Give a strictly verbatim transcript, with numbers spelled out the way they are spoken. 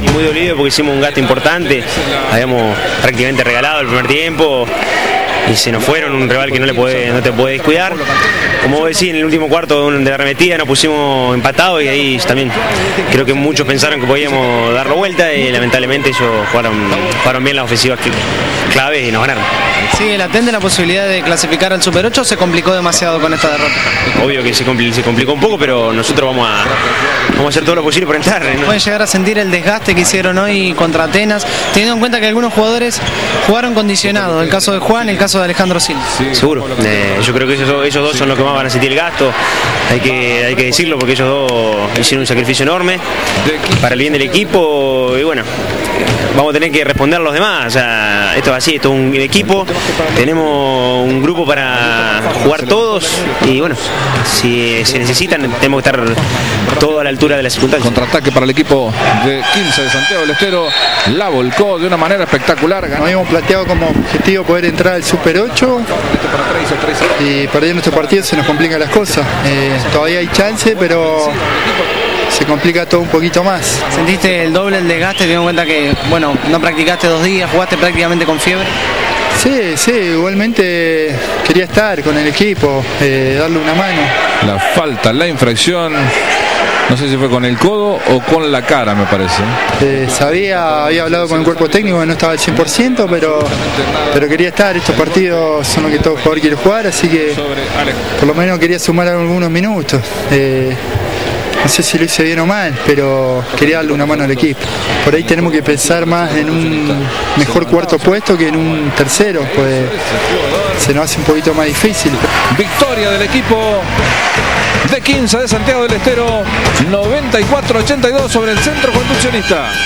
Y muy dolido porque hicimos un gasto importante, habíamos prácticamente regalado el primer tiempo y se nos fueron, un rival que no, le puede, no te puede descuidar. Como vos decís, en el último cuarto de la arremetida nos pusimos empatados y ahí también creo que muchos pensaron que podíamos darlo vuelta y lamentablemente ellos jugaron, jugaron bien las ofensivas claves y nos ganaron. ¿Sigue latente la posibilidad de clasificar al Super ocho o se complicó demasiado con esta derrota? Obvio que se, compl se complicó un poco, pero nosotros vamos a, vamos a hacer todo lo posible por entrar, ¿no? ¿Pueden llegar a sentir el desgaste que hicieron hoy contra Atenas, teniendo en cuenta que algunos jugadores jugaron condicionados? El caso de Juan, el caso de Alejandro Silva. Sí, seguro. Eh, yo creo que ellos, ellos dos son los que más van a sentir el gasto. Hay que, hay que decirlo porque ellos dos hicieron un sacrificio enorme para el bien del equipo y bueno, vamos a tener que responder a los demás. O sea, esto es así, esto es un equipo, tenemos un grupo para jugar todos y bueno, si se necesitan tenemos que estar todos a la altura de las circunstancias. Contraataque para el equipo de quince de Santiago del Estero, la volcó de una manera espectacular. Nos habíamos planteado como objetivo poder entrar al Super ocho y perdiendo este partido se nos complican las cosas. Eh, todavía hay chance, pero se complica todo un poquito más. ¿Sentiste el doble el desgaste, teniendo en cuenta que, bueno, no practicaste dos días, jugaste prácticamente con fiebre? Sí, sí, igualmente quería estar con el equipo, eh, darle una mano. La falta, la infracción, no sé si fue con el codo o con la cara, me parece. Eh, sabía, había hablado con el cuerpo técnico que no estaba al cien por ciento, pero, pero quería estar. Estos partidos son los que todo jugador quiere jugar, así que por lo menos quería sumar algunos minutos. Eh, No sé si lo hice bien o mal, pero quería darle una mano al equipo. Por ahí tenemos que pensar más en un mejor cuarto puesto que en un tercero, pues se nos hace un poquito más difícil. Victoria del equipo de quince de Santiago del Estero, noventa y cuatro a ochenta y dos sobre el Centro Conduccionista.